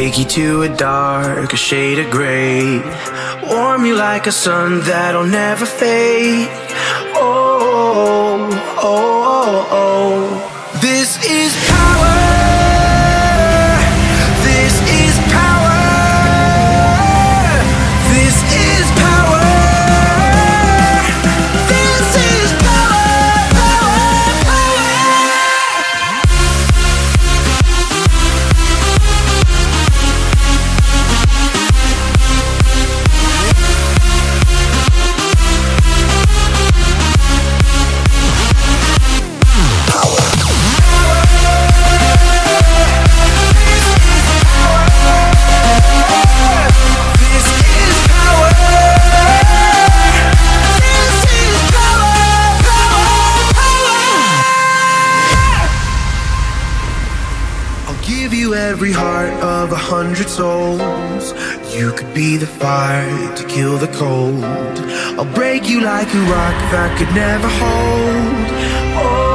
take you to a darker shade of gray, warm you like a sun that'll never fade. Oh, oh, oh, oh. This is power. This is power. This is power. This is power, power, power. Give you every heart of 100 souls. You could be the fire to kill the cold. I'll break you like a rock that could never hold. Oh.